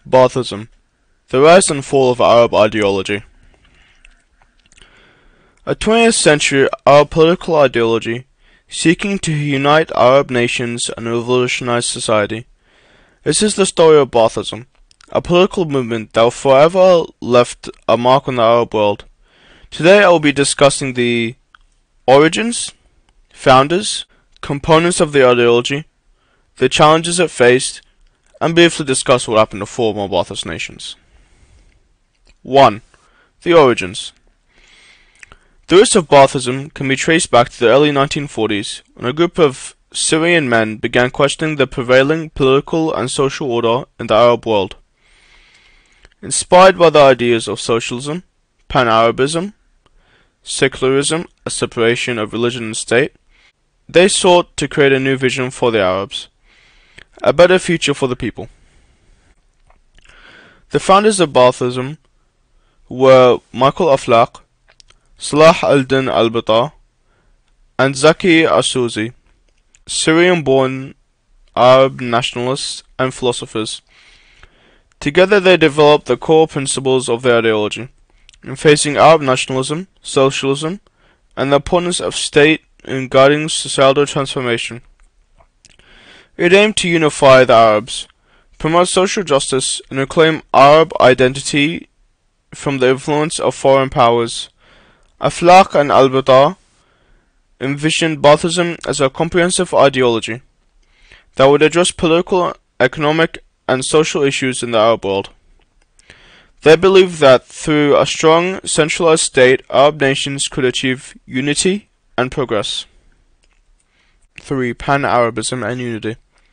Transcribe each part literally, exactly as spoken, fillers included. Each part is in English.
Baathism, the rise and fall of Arab ideology. A twentieth century Arab political ideology seeking to unite Arab nations and revolutionize society. This is the story of Baathism, a political movement that forever left a mark on the Arab world. Today I will be discussing the origins, founders, components of the ideology, the challenges it faced, and briefly discuss what happened to former Baathist nations. one. The origins. The roots of Baathism can be traced back to the early nineteen forties, when a group of Syrian men began questioning the prevailing political and social order in the Arab world. Inspired by the ideas of socialism, pan-Arabism, secularism, a separation of religion and state, they sought to create a new vision for the Arabs, a better future for the people. The founders of Baathism were Michael Aflaq, Salah al-Din al-Bitar, and Zaki Arsuzi, Syrian-born Arab nationalists and philosophers. Together they developed the core principles of their ideology in facing Arab nationalism, socialism, and the importance of state in guiding societal transformation. It aimed to unify the Arabs, promote social justice, and reclaim Arab identity from the influence of foreign powers. Aflaq and al-Bitar envisioned Baathism as a comprehensive ideology that would address political, economic, and social issues in the Arab world. They believed that through a strong, centralized state, Arab nations could achieve unity and progress. three. Pan-Arabism and unity.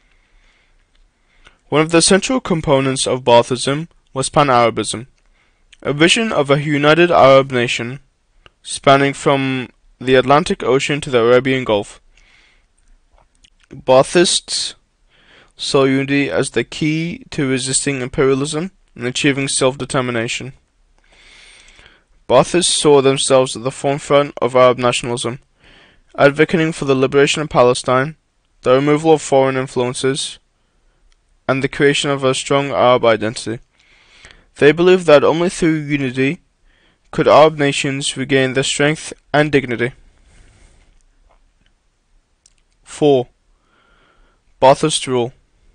One of the central components of Baathism was Pan-Arabism, a vision of a united Arab nation spanning from the Atlantic Ocean to the Arabian Gulf. Baathists saw unity as the key to resisting imperialism and achieving self-determination. Baathists saw themselves at the forefront of Arab nationalism, advocating for the liberation of Palestine, the removal of foreign influences, and the creation of a strong Arab identity. They believed that only through unity could Arab nations regain their strength and dignity. four. Baathist rule.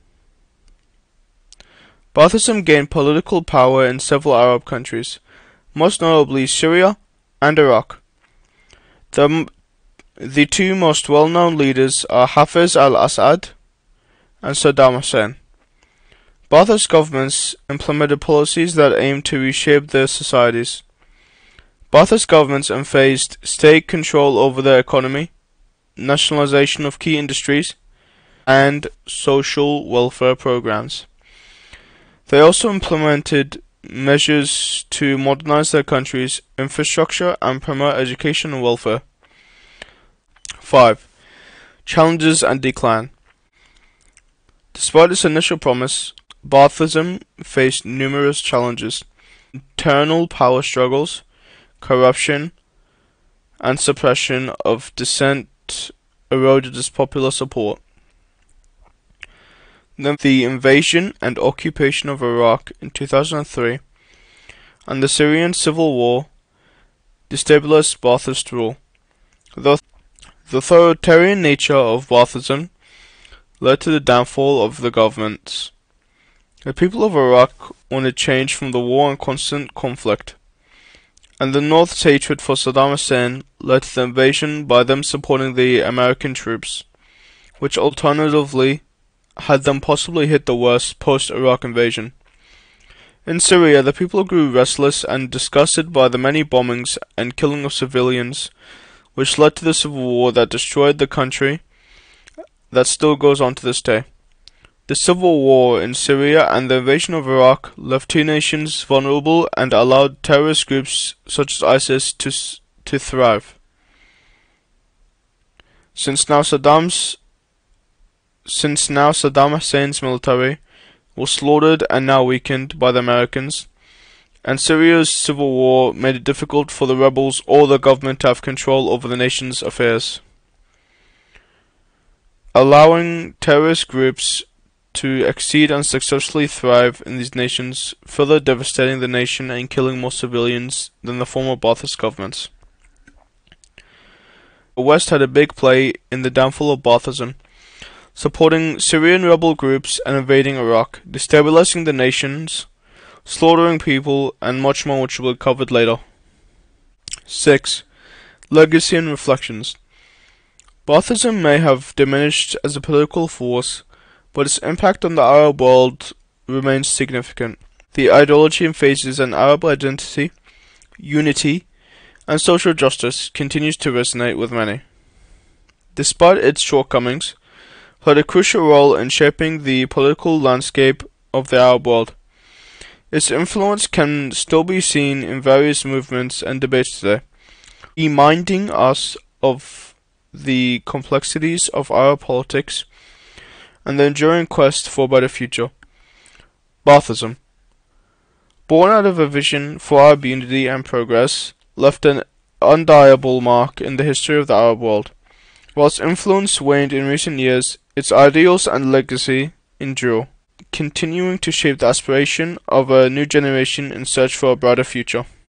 Baathism gained political power in several Arab countries, most notably Syria and Iraq. The, the two most well-known leaders are Hafez al-Assad and Saddam Hussein. Baathist governments implemented policies that aimed to reshape their societies. Baathist governments emphasized state control over their economy, nationalization of key industries, and social welfare programs. They also implemented measures to modernize their country's infrastructure and promote education and welfare. five. Challenges and decline. Despite its initial promise, Baathism faced numerous challenges: internal power struggles, corruption, and suppression of dissent eroded its popular support. Then the invasion and occupation of Iraq in two thousand three and the Syrian civil war destabilized Baathist rule. The, the authoritarian nature of Baathism led to the downfall of the governments. The people of Iraq wanted change from the war and constant conflict, and the North's hatred for Saddam Hussein led to the invasion by them supporting the American troops, which alternatively had them possibly hit the worst post-Iraq invasion. In Syria, the people grew restless and disgusted by the many bombings and killing of civilians, which led to the civil war that destroyed the country that still goes on to this day. The civil war in Syria and the invasion of Iraq left two nations vulnerable and allowed terrorist groups such as ISIS to to thrive. Since now Saddam's since now Saddam Hussein's military was slaughtered and now weakened by the Americans, and Syria's civil war made it difficult for the rebels or the government to have control over the nation's affairs, allowing terrorist groups to exceed and successfully thrive in these nations, further devastating the nation and killing more civilians than the former Ba'athist governments. The West had a big play in the downfall of Ba'athism, supporting Syrian rebel groups and invading Iraq, destabilizing the nations, slaughtering people, and much more, which will be covered later. six. Legacy and Reflections. Ba'athism may have diminished as a political force, but its impact on the Arab world remains significant. The ideology emphasizes an Arab identity, unity, and social justice continues to resonate with many. Despite its shortcomings, it played a crucial role in shaping the political landscape of the Arab world. Its influence can still be seen in various movements and debates today, reminding us of the complexities of Arab politics and the enduring quest for a better future. Ba'athism, born out of a vision for Arab unity and progress, left an undeniable mark in the history of the Arab world. While its influence waned in recent years, its ideals and legacy endure, continuing to shape the aspiration of a new generation in search for a brighter future.